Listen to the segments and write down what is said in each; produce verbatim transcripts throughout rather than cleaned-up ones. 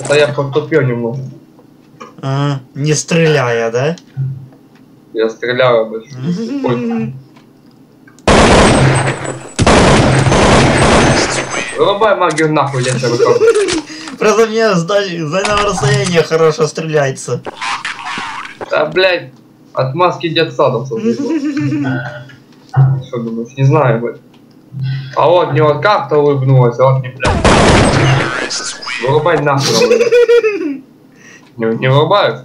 Это я подтупил немного. А, не стреляя, да? Я стреляю больше. Вырубай магию нахуй, я тебя выхожу. Просто мне с дальнего расстояния хорошо стреляется. Да, блядь, от маски детсадом создал. Что думаешь, не знаю, блядь. А вот мне вот как-то улыбнулась, а вот мне, блядь. Вырубай нахуй. Не, не вырубаешь?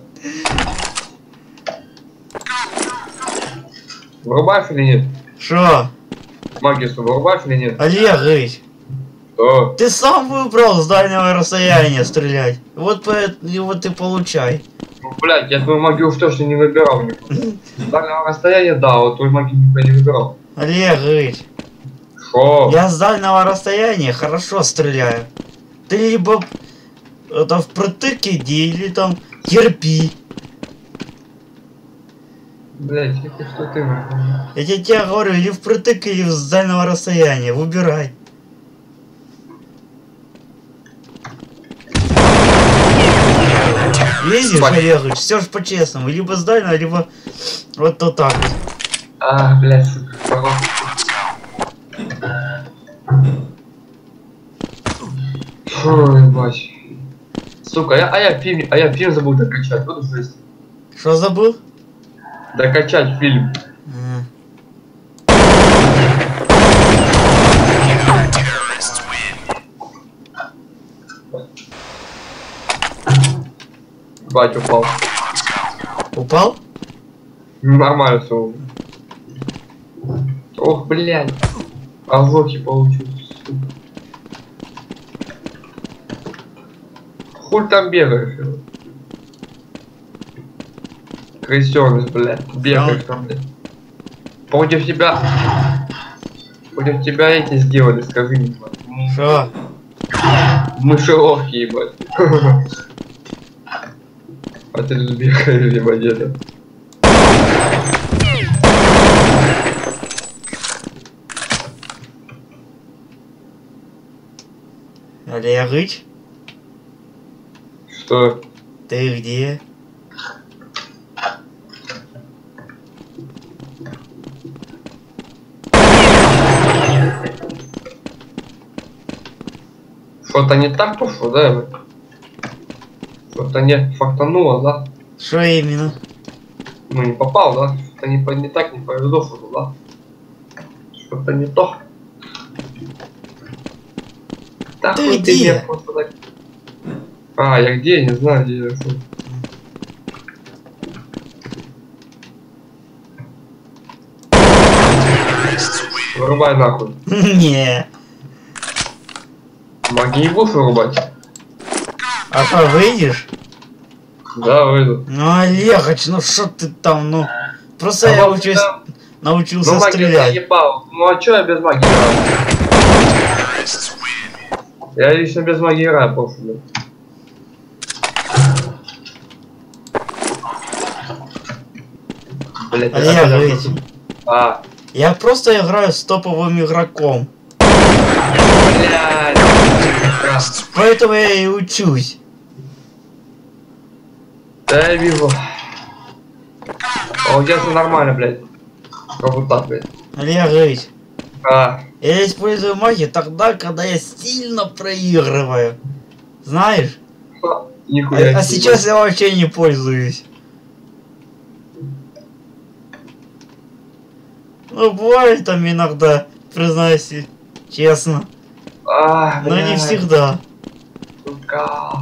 Вырубаешь или нет? Шо? Магию вырубаешь или нет? Олегович, Что? ты сам выбрал с дальнего расстояния стрелять. Вот поэтому вот и получай. Ну, блядь, я твою магию уж точно не выбирал. С дальнего расстояния, да, вот твою магию никто не выбирал. Олегович, Шо? я с дальнего расстояния хорошо стреляю. Ты либо это впритык иди, или там терпи. Блядь, это что ты? Я тебе, тебе говорю, или впритык, или с дальнего расстояния. Выбирай. Видишь, Олегович, все же по-честному. Либо с дальнего, либо вот то так вот. А, блядь, сука. Фу, ебать. Сука, я, а я фильм, а я фильм забыл докачать, вот жесть. Что забыл? Докачать фильм. А. Бать, упал. Упал? Нормально все. Ох, блядь. Ожоги получил. Хуй там бегаешь? Крысёныш, блядь. Бегаешь там, блядь. Против тебя... Против тебя эти сделали, скажи мне. Что? Мышеловки, ебать. А ты тут бегаешь, либо где-то. Олегович, Что? ты где? Что-то не так пошло, да? Что-то не фартануло, да? Что именно? Ну не попал, да? Что-то не, по- не так, не повезло, да? Что-то не то. Да Ты хуй где? мне просто так. А, я где? Не знаю, где я. Фу. Вырубай нахуй. Не. Маги не будешь вырубать? А что, выйдешь? Да, выйду. Ну, Олегович, ну что ты там, ну... Просто А я вот учусь, это- научился Ну, магия я стрелять. ебал. Ну а чё я без магии играю? Я лично без магии играю, просто, блядь. Блядь, Олегович, А, я просто играю с топовым игроком. блядь. Поэтому я и учусь. Да я вижу. А у тебя все нормально, блядь. Как вот так, блядь. Олегович, А, я использую магию тогда, когда я сильно проигрываю. Знаешь? ха, А, нихуя а себе. сейчас я вообще не пользуюсь. Ну, бывает там иногда, признаюсь честно. А, Но не блядь, всегда. сука.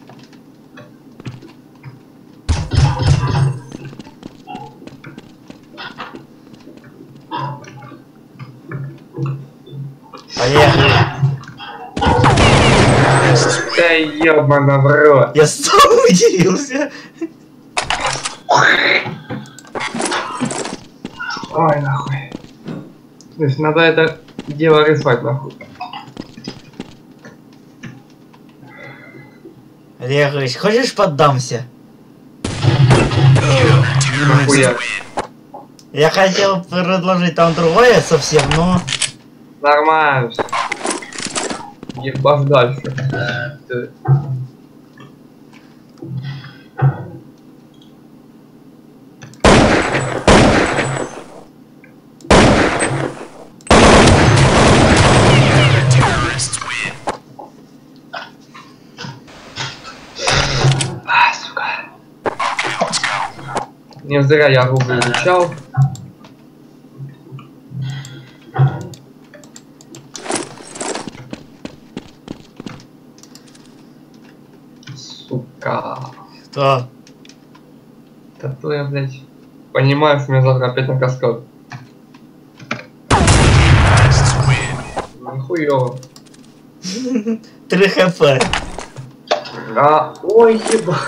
Олегович, Да ёбана в рот. я сам удивился. Ой, нахуй. То есть надо это дело рисовать, нахуй. Олегович, хочешь поддамся? Нахуя. Я хотел предложить там другое совсем, но... Нормально всё. Ебашь дальше. Ты- Не зря я руку изучал. Сука. Кто? Да я, блядь, понимаю, что меня завтра опять на каскад. Нихуёво. Три хп. А, ой, еба.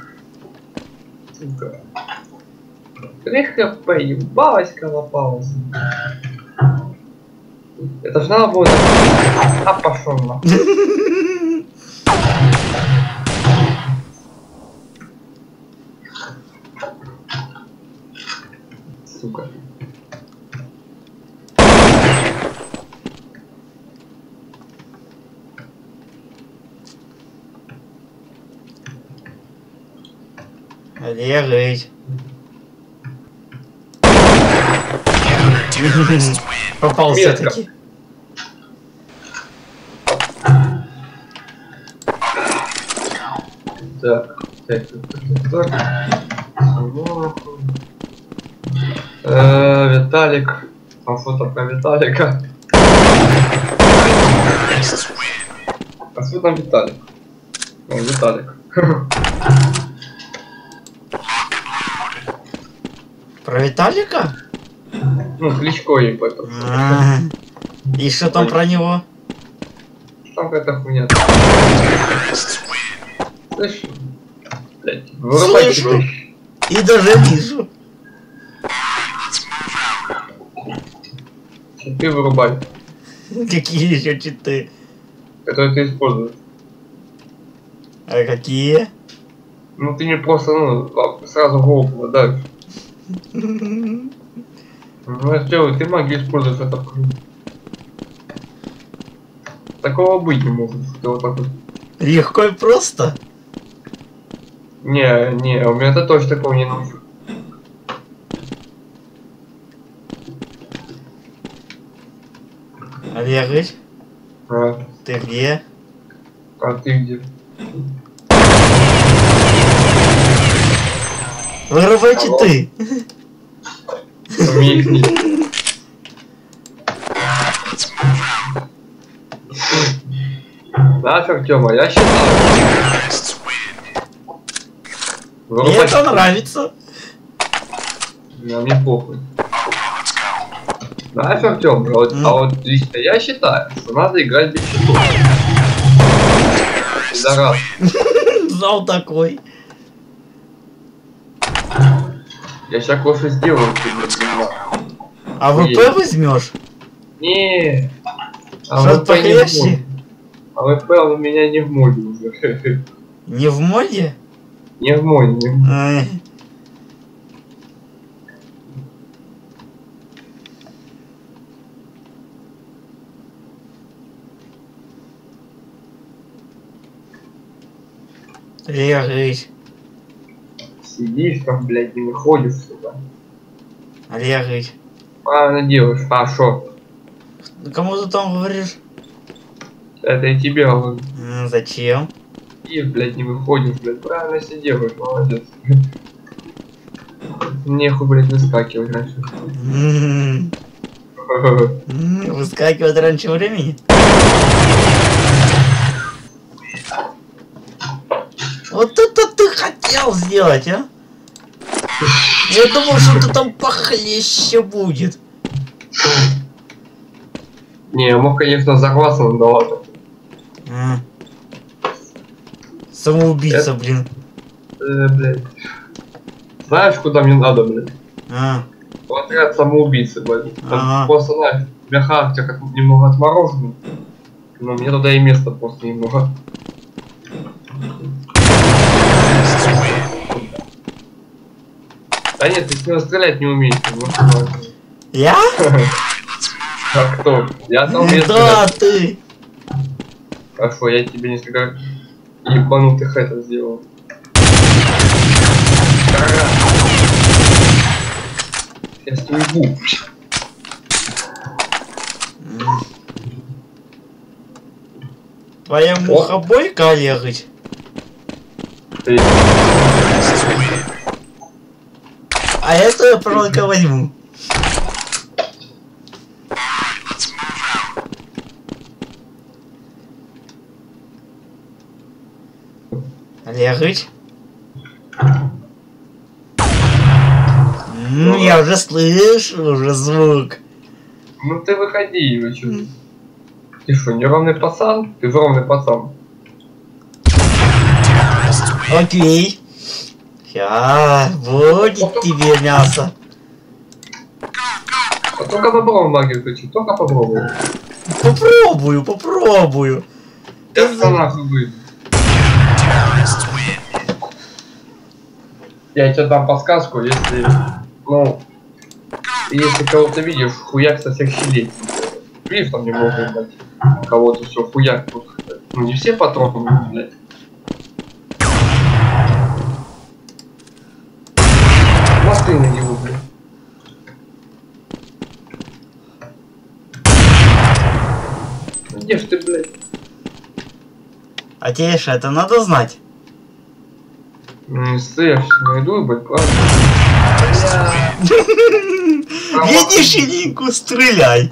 Сука. Три хп, ебалась, колопалась. Это ж надо будет... А, пошел на. Сука. Олег. Попал все-таки. Так, так, так, так. Э, Виталик. Там что-то про Виталика. А что там Виталик? О, Виталик. Про Виталика? Ну, Кличко им поэтому. А, и что там про него? Там какая-то хуйня. Слышь, блядь, вырубай Слышу. теперь. И даже вижу. Читы вырубай, Какие еще читы? которые ты используешь. А какие? Ну ты не просто, ну, сразу голову попадаешь. Ну я сделаю, ты магию используешь, это хуйня. Такого быть не может, что ты вот так вот. Легко и просто? Не, не, у меня это тоже такого не нужно. Олег, А, ты где? а ты где? Вырубай читы. У меня их нет. Знаешь, Артема, я считаю. Мне Вырубай это читы. нравится. Да, мне похуй. Знаешь, Артем, а вот, Mm. а вот лично я считаю, что надо играть без читов. Пидорас. Знал такой. Я сейчас кое-что сделаю, ты, блядь, не знаю. А ВП возьмешь? Не. А Что ВП не в похлеще? моде. А ВП у меня не в моде уже. Не в моде? Не в моде, не в моде. Ай. Олег, Сидишь там, блядь, не выходишь сюда. Олег, Правильно делаешь. А шо? кому ты там говоришь? Это и тебе говорю. М, Зачем? И, блядь, не выходишь, блядь. Правильно все делаешь, молодец. Нехуй, блядь, выскакивать раньше. М, м, Выскакивать раньше времени? Вот это ты хотел сделать, а? Я думал, что ты там похлеще будет. Не, я мог, конечно, взорваться, но да ладно. А. Самоубийца, Это- блин. Э, блядь. Знаешь, куда мне надо, блядь? А, В отряд самоубийцы, блядь. Там Ага. просто, знаешь, у меня характер как немного отмороженный. Но мне туда и место просто немного. Да нет, ты с него стрелять не умеешь. ты можешь, я? А кто? Я там умею Да, стрелять. ты. Хорошо, я тебе несколько ебанутых это сделал. Кара. Сейчас уйду. М. Твоя мухобойка, Олег. Ты... я, пожалуй-ка, возьму. Олегович? Ну, я уже слышу, уже звук. Ну ты выходи, вы чё? Ты что, неровный пацан? Ты же ровный пацан. Окей. Ща, будет тебе мясо. А только попробуй магию включить, только попробуй. Попробую, попробую. Я сама выйду. Я тебе дам подсказку, если, ну, если кого-то видишь, хуяк со всех щелей. Видишь, там немного, блядь, кого-то все хуяк тут. Ну не все патроны, блядь. Смотри на него, блядь. Ну где ж ты, блядь? А тебе что, это надо знать? Ну, если я найду, блядь, правда. Видишь линку, стреляй.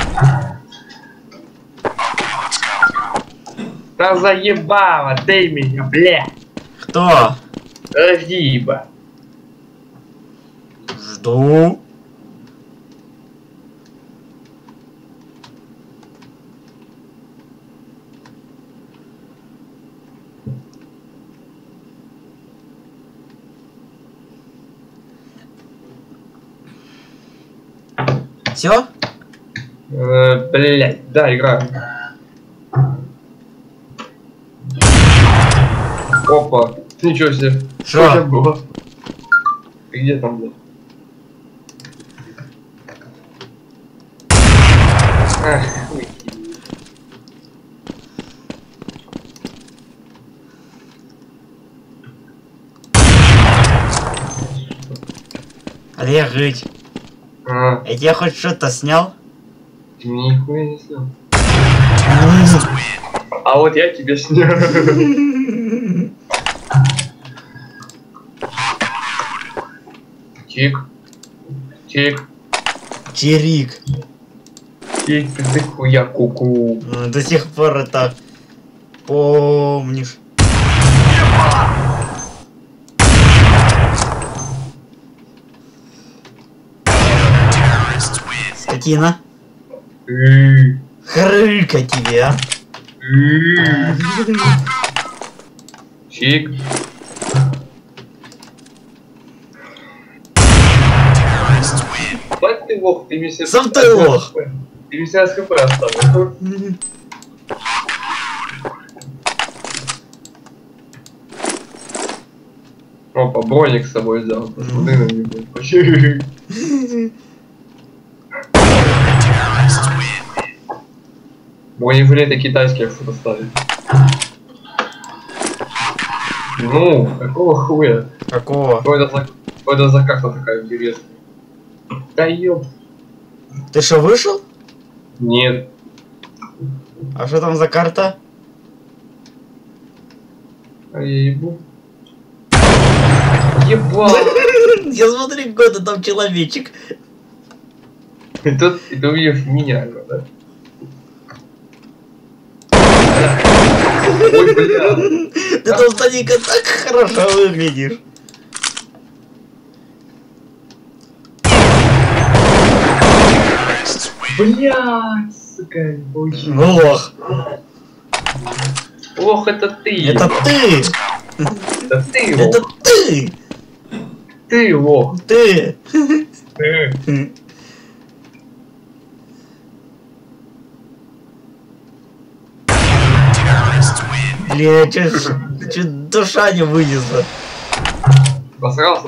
Да заебало, дай меня, бля. Кто? Подожди, еба. Жду. Все? Э, блять, да, играю. Опа, ничего себе. Что? Что было? Ты где там, блядь? Ах, хуй. Олегович, А, я тебе хоть что-то снял? ты мне нихуя не снял. А вот я тебе снял. Тик. Тик. Чирик. Тик, ты, ты хуя куку. Ну, до сих пор это помнишь. Скотина. Ы, Хрыка тебе, а. ы. Чик. Бать ты лох, ты мне сейчас... Сам ты лох. Ты мне сейчас хп оставил. Опа, броник с собой взял. Посмотри на него. Вообще. Бронежилеты китайские что-то ставить. Ну, какого хуя? Какого? Что это за, что это за карта такая интересная? Да ёп. Ты что, вышел? Нет. А что там за карта? А я ебу. Ебал. Я смотри, какой-то там человечек. И тут, и ты увидишь меня, да? Ой, бля. Ты там, Станика, так хорошо выглядишь. Блядь, сука, получилось. Ну, лох. Ох, это ты. Это ты. Это ты, Это лох. ты. Ты, лох. Ты. Ты. Блин, чё душа не вынесла. Посрался?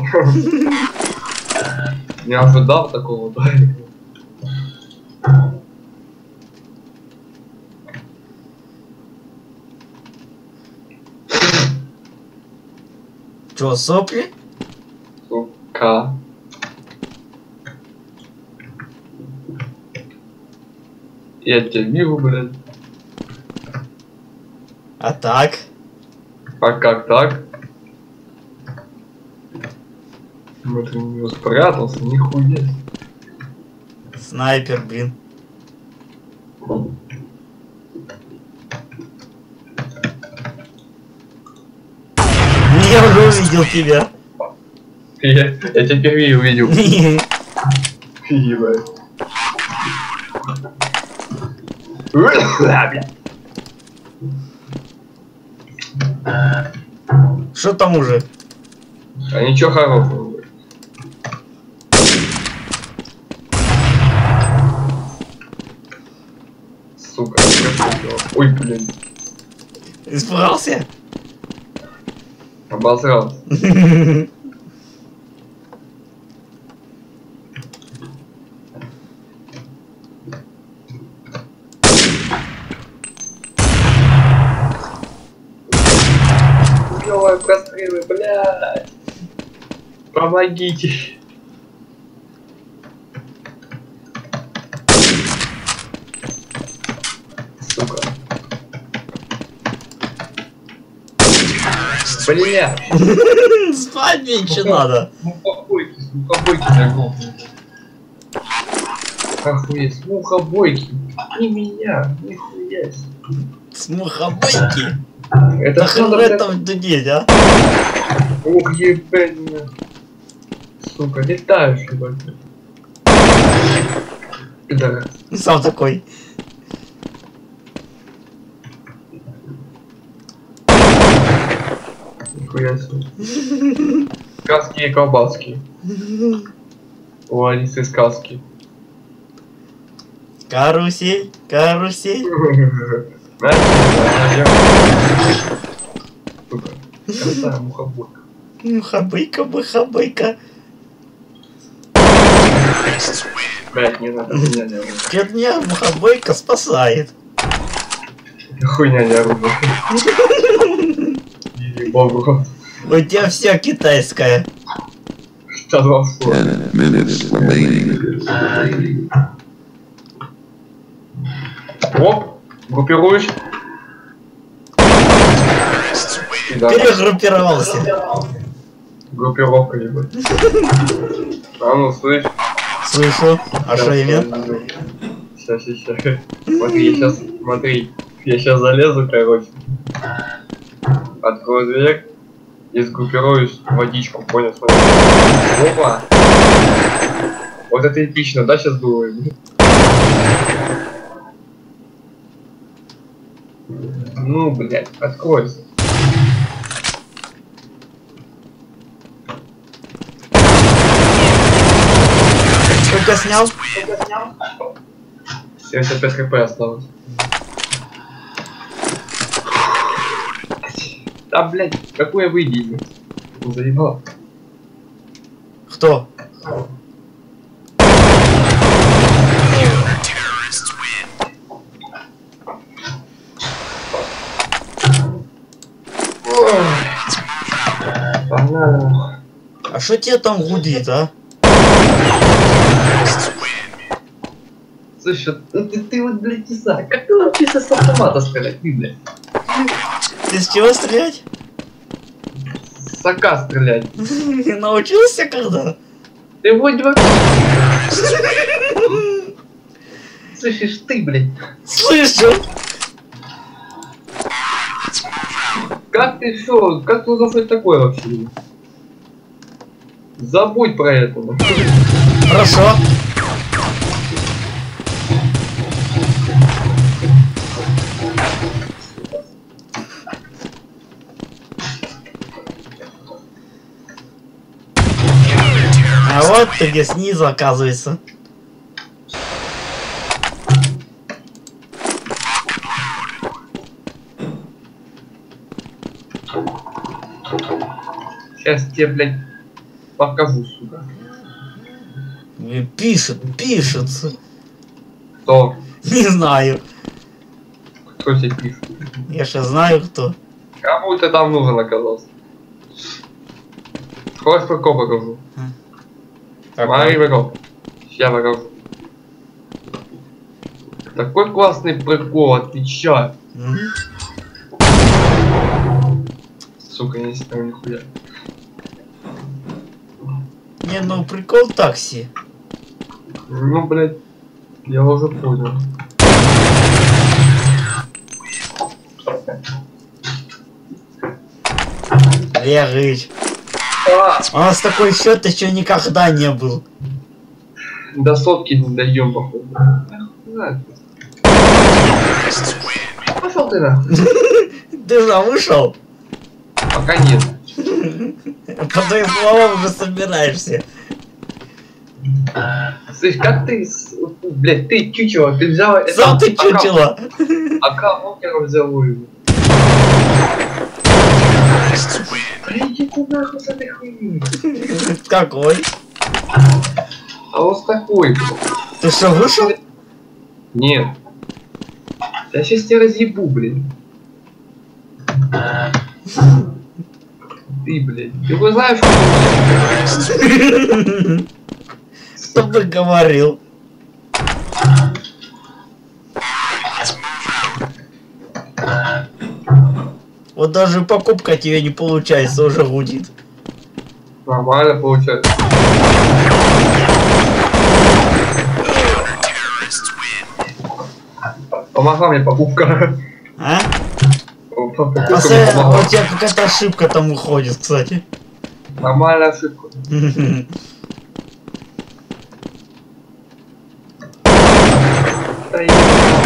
Не ожидал такого, да? Чё, сопли? Сука. Я тебя вижу, блядь. А так? А как так? Вот ты у него спрятался, нихуя. Снайпер, блин. Я уже увидел тебя. Я, я тебя впервые увидел. Ебать. Что там уже? А ничего хорошего. Сука, ой, блин. Испугался? Обосрался. Ой, прострелы, блядь. Помогите. Сука. Блядь. Спать меньше надо. Мухобойки, с мухобойки загнул. Охуеть, с мухобойки. Не меня, нихуя. С мухобойки. Это да что хрен этом дудеть, а? Ух, ебать. Сука, летаешь, ебать. Пидорас. Сам такой. Нихуя себе. Сказки и колбаски. О, они все сказки. Карусель, карусель. Сука, красавая мухобойка. Мухобойка, мухобойка. Блять, не надо, меня не оружие. От меня мухобойка спасает. Хуйня не оружие. Иди богу. У тебя вся китайская. Что два слова. Оп, группируешь. Перегруппировался. Группировка, ебать. А ну, слышь. Слышу. А что именно? Сейчас, сейчас, сейчас. Смотри, я сейчас, смотри. Я сейчас залезу, короче. Открою дверь. И сгруппируюсь водичку, понял? Смотри. Опа. Вот это эпично, да, сейчас было? Ну, блядь, откройся. Сколько снял? семьдесят пять хп осталось. Да, блядь, какое выйди? Заебал. Кто? Погнали. А что тебе там гудит, а? Слушай, ну ты, ты вот, блядь, не знаю, как ты научился с автомата стрелять, ты, блядь? Ты с чего стрелять? С АК стрелять. Научился когда? Ты вот вообще... Слышишь, ты, блядь. Слышу. Как ты что, как ты за такое вообще? Забудь про это. Да. Хорошо. А вот ты где снизу, оказывается. Сейчас тебе, блядь, покажу, сука. Пишет, пишется. Кто? Не знаю. Кто тебе пишет? Я же знаю кто. Кому ты там нужен оказался? Скорость прикол покажу. Смотри, прикол. Сейчас покажу. Такой классный прикол, отвечай. Сука, я не знаю нихуя. Не, ну прикол такси. Ну, блядь, я уже понял. Лерыч. А, У нас такой счет еще никогда не был. до сотки не даем, походу. Пошел ты нахуй. Ты уже вышел? Пока нет. По твоим словам уже собираешься. Слышь, как ты, с- блядь, ты чучело, ты взял это... Сам ты а как- чучело. А как Вокера взял его? Блядь, иди ты нахуй с этой хуйни. Какой? А вот такой. Ты что, вышел? Нет. Я сейчас тебя разъебу, блин. Ты, блядь. Ты его знаешь, что Кто бы говорил? Вот даже покупка тебе не получается, уже гудит. нормально получается. Помогла мне покупка. А? Покупка мне Посмотри, помогла. у тебя какая-то ошибка там выходит, кстати. Нормальная ошибка. Да и-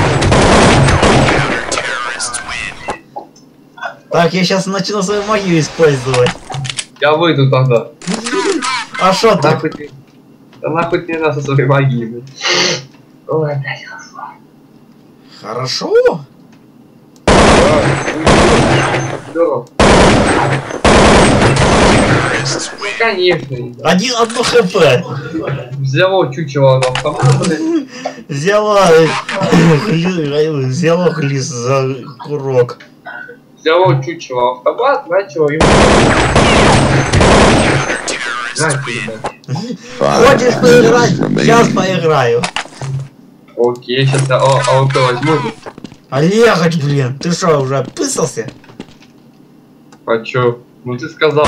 Так, я сейчас начну свою магию использовать. Я выйду тогда. А шо так? Нахуй ты. Да нахуй ты нас со своей магией, блядь. Ой, опять хорошо. Хорошо? Здорово. Ну, конечно, ребят. Один, одно хп. Взяло чучело на автомат, блядь. Взяла... гли- Взяла глис за курок. Взяло чучело автомат, начало ему... Знаете, ребят. Хочешь поиграть? Сейчас поиграю. Окей, сейчас я а- АВП возьму. Олегач, блин, ты что, уже описался? А чё? Ну ты сказал.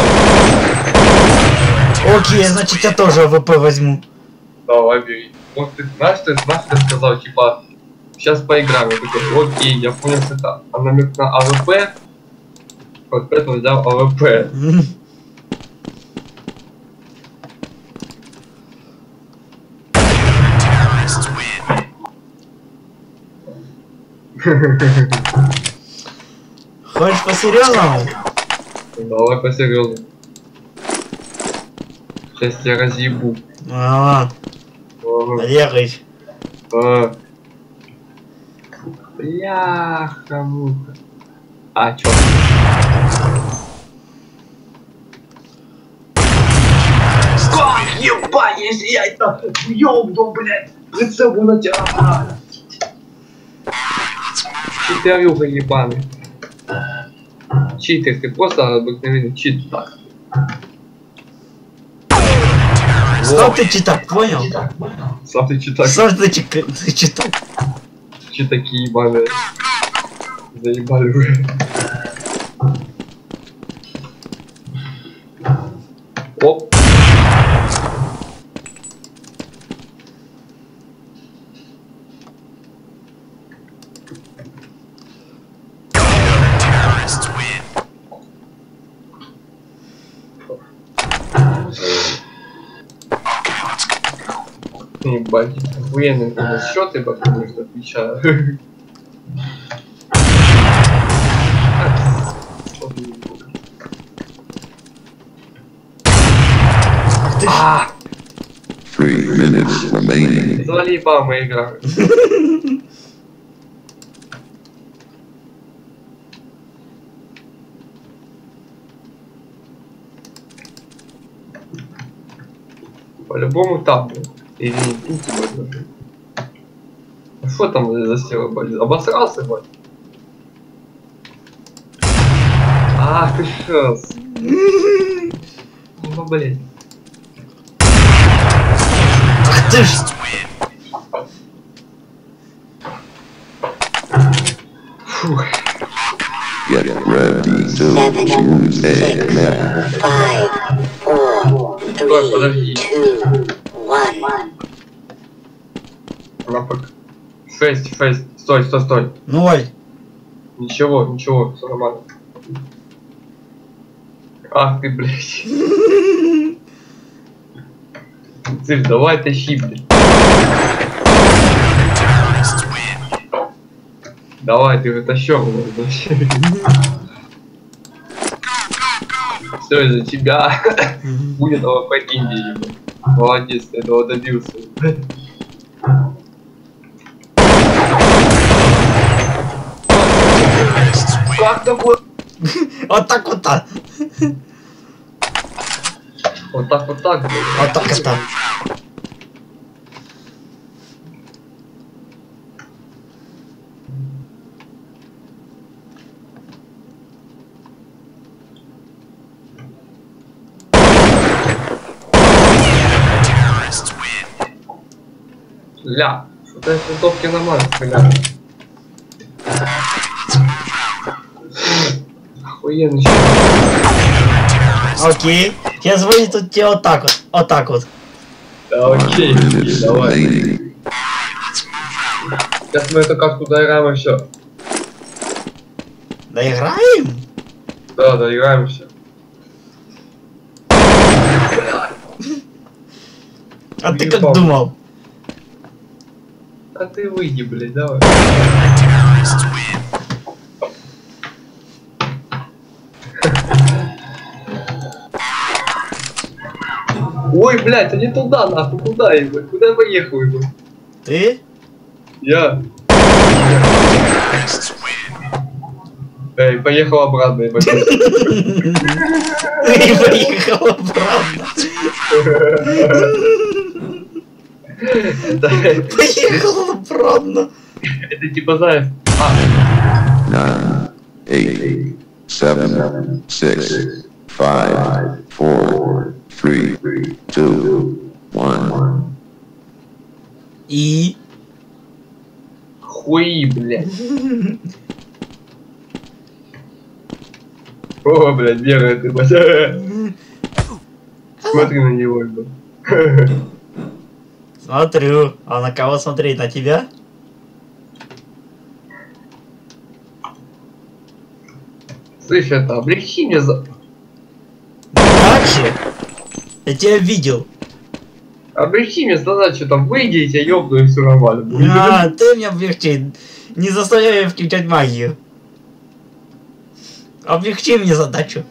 Окей, значит я тоже АВП возьму. Давай, бери. Вот ты знаешь, ты знаешь, ты сказал, типа, сейчас поиграем. Я такой, окей, я понял, что это а намек на АВП. Вот поэтому взял АВП. Хочешь по-серьезному? Давай по-серьезному. Сейчас я разъебу. А, Ага. Олегач. А. Бляха-муха. А, чё? Как, ебать, если я это ёбну, блядь, прицепу на тебя. Читерюга ебаный. Читер, ты просто обыкновенный читер. Что ты читак, понял? Сам ты читак. Что ты чик- ты читак? Читаки ебаные. Заебали уже. Оп. Ебать, охуенные у нас счеты, потому что отвечаю. А, Three minutes remaining. залипа мы играем. По-любому там, блин. Или не тут, блин. А что там за сила, блин? Обосрался, блин? Ах ты шас. Ну, блин. Ах ты ж! Фух. Get ready to choose a map. Five, four, Стой, подожди. Лапок. Шесть, шесть. Стой, стой, стой. Ноль. Ничего, ничего, все нормально. Ах ты, блядь. Цирк, давай тащи, блядь. Давай, ты вытащил. Все из-за тебя. Будет АВП Индии. Молодец, ты этого добился. Как такое? Вот так вот так. Вот так вот так. Вот так вот так. Ля, что-то из винтовки нормально стреляют. Охуенно. Окей. Сейчас выйдет тут тебе вот так вот. Вот так вот. Да окей, Minutes давай. remaining. Сейчас мы это как-то доиграем еще. Доиграем? Да, доиграем еще. А ты Не как помню. думал? А ты выйди, блядь, давай. Ой, блядь, а не туда, нахуй, куда его? Куда я поехал его? Ты? Я. Эй, поехал обратно, ебать. Ты поехал обратно. Поехал обратно. Это типа, знаешь, Nine, eight, seven, six, five, four, three, two, one. И? хуи, блядь. О, блядь, бегает, ты, блядь. Смотри на него, блядь. Смотрю. А на кого смотреть? На тебя? Слышь, это, облегчи мне за... Дальше? Я тебя видел. Облегчи мне задачу, там, выйди, я тебя ёбну, и все нормально будет. А, ты меня облегчи. Не заставляй включать магию. Облегчи мне задачу.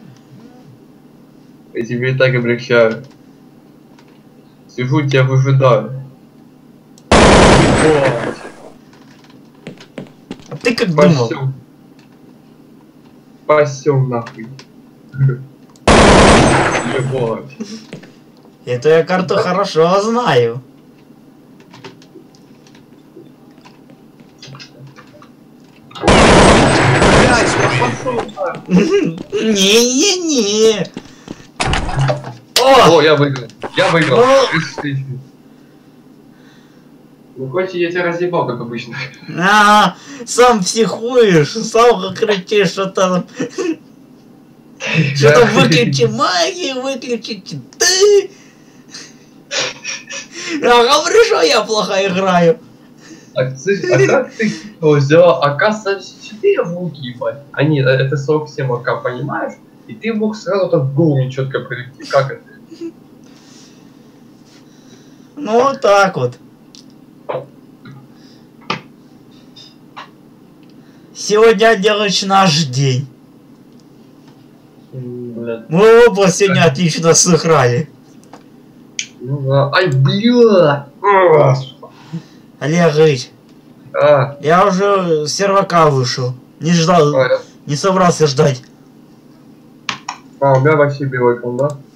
Я тебе и так облегчаю. Сижу, тебя выжидаю. Вот. А ты как думал? Пасем. Пасем нахуй. Ебать. Эту я карту хорошо знаю. Блядь, я пошел нахуй. Не-не-не. О! О, я выиграл. Я выиграл. О! тридцать тысяч. Ну, хоть я тебя разъебал, как обычно. А, сам психуешь, сам кричишь, что там. Что-то выключи магию, выключите ты. Я говорю, что я плохо играю. А, слышь, а как ты взял АК сорок четыре в руки, ебать? А нет, это сорок семь АК, понимаешь? И ты мог сразу так в голову четко прийти. Как это? Ну вот так вот. Сегодня делаешь наш день. М, блядь. Мы оба сегодня отлично сыграли. Ну да. Ай, бля! А, Олег Ильич, А, я уже с сервака вышел. Не ждал, а, не собрался ждать. а, у меня вообще белый экран, да?